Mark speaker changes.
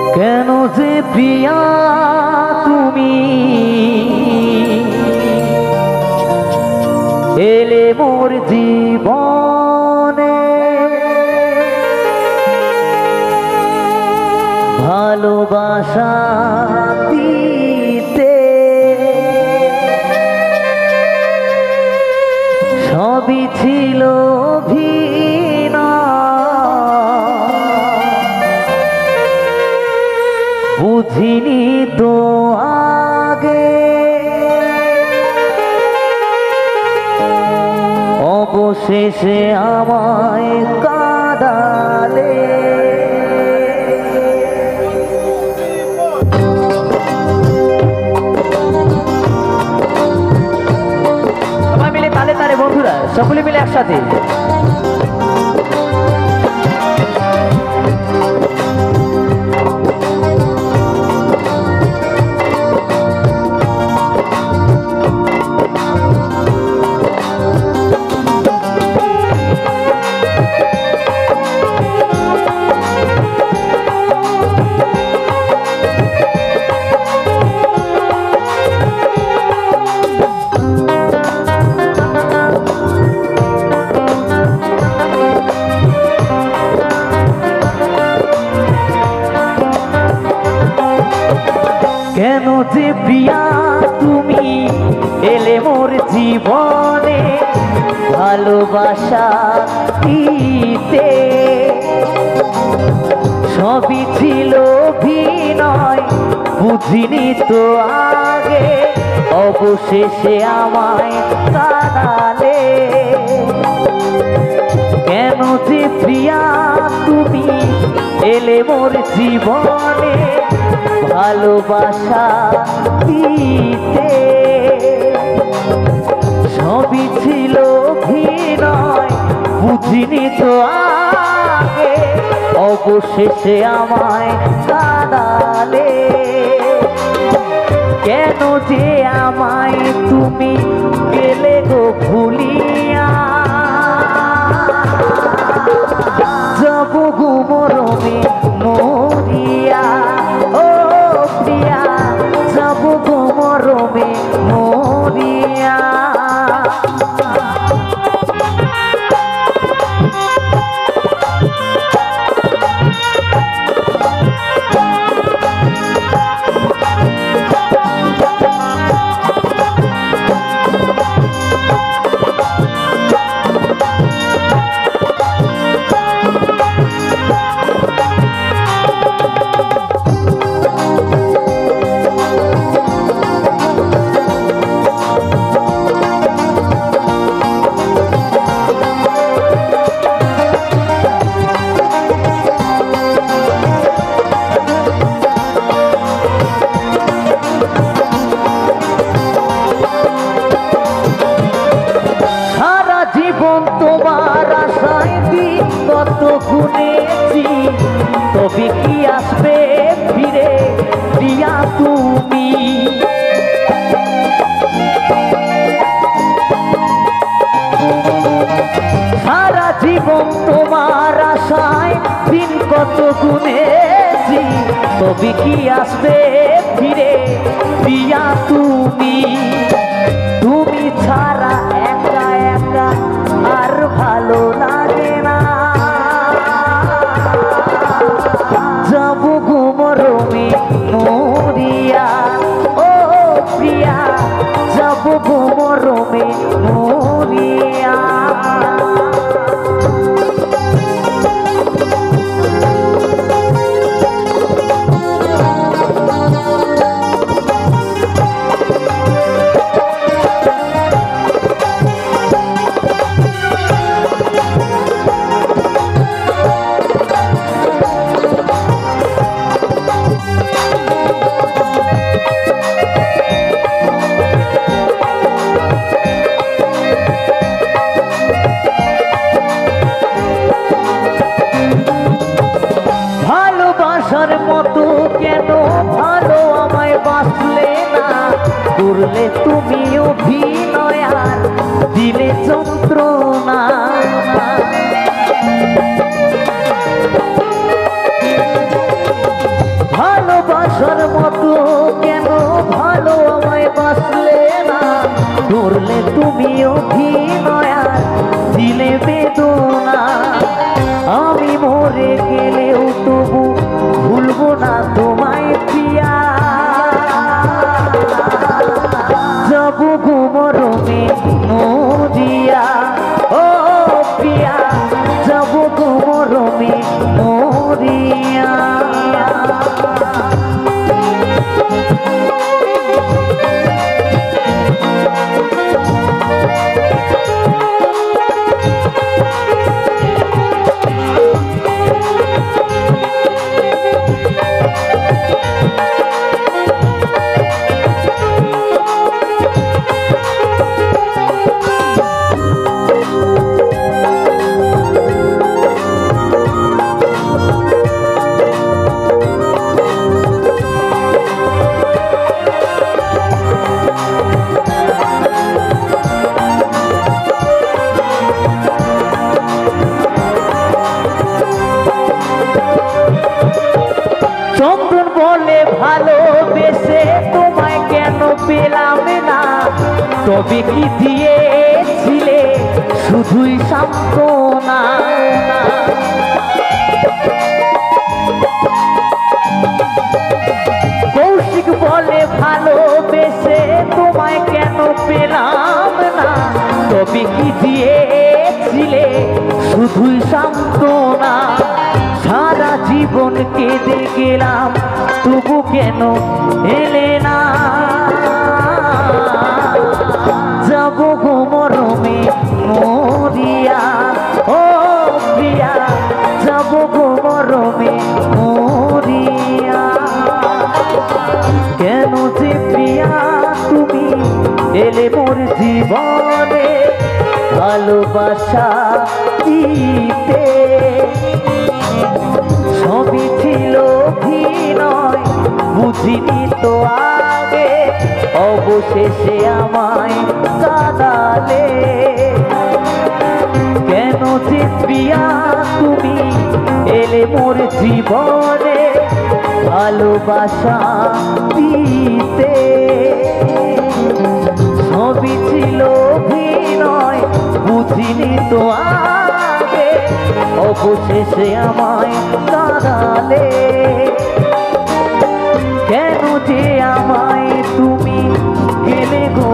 Speaker 1: কেন যে প্রিয়া তুমি এলে মোর জীবনে, ভালোবাসা দিতে সবই ছিল ভিনা, বুঝিনি তো আগে, অবশেষে আমায় কাঁদালে। সবাই মিলে তালে তালে বন্ধুরা, সকলে মিলে একসাথে। কেন যে প্রিয়া তুমি এলে মোর জীবনে, ভালোবাসা দিতে সবই ছিল ভিনয়, বুঝিনি তো আগে, অবশেষে আমায় কাঁদালে। কেন যে প্রিয়া তুমি এলে মোর জীবনে, ভালোবাসা দিতে সবই ছিল ভিনয়, বুঝিনি তো আগে, অবশেষে আমায় কাঁদালে। কেন যে আমায় তুমি গেলে গো ভুলিয়া, যাব গো মরমে মরিয়া, ও প্রিয়া যাব গো মরমে মরিয়া। তোমার আশায় দিন কত গুনেছি, তবে কি আসবে ফিরে প্রিয়া তুমি। সারা জীবন তোমার আশায় দিন কত গুনেছি, তবে কি আসবে ফিরে প্রিয়া তুমি। তুমি ছাড়া একা একা আর ভালো লাগে না, যাব গো মরমে মরিয়া, ও প্রিয়া যাব গো মরমে মরিয়া। ভালোবাসার মতো কেন ভালো আমায় বাসলে না, করলে তুমি অভিনয় আর দিলে যন্ত্রণা। অভিনয় আর দিলে বেদনা। আমি মরে গেলেও তবু ভুলবো না তোমায় প্রিয়া। যাব গো মরমে নদিয়া ও প্রিয়া, যাব গো মরমে নদিয়া। চন্দন বলে ভালোবেসে তোমায় কেন পেলাম না, তবে কি দিয়েছিলে শুধুই সান্ত্বনা। কৌশিক বলে ভালোবেসে তোমায় কেন পেলাম না, তবে কি দিয়েছিলে শুধুই সান্ত্বনা। সারা জীবন কেঁদে গেলাম তবু কেন এলে না, যাব গো মরমে মরিয়া ও প্রিয়া, যাব গো মরমে মরিয়া। কেন যে প্রিয়া তুমি এলে মোর জীবনে ভালোবাসা দিতে। সবই ছিল অভিনয় বুঝিনি তো আগে, অবশেষে আমায় কাঁদালে। কেন যে প্রিয়া তুমি এলে মোর জীবনে ভালোবাসা দিতে। সবই ছিল অভিনয় বুঝিনি তো আগে, অবশেষে আমায় কাঁদালে। কেন যে আমায় তুমি গেলে গো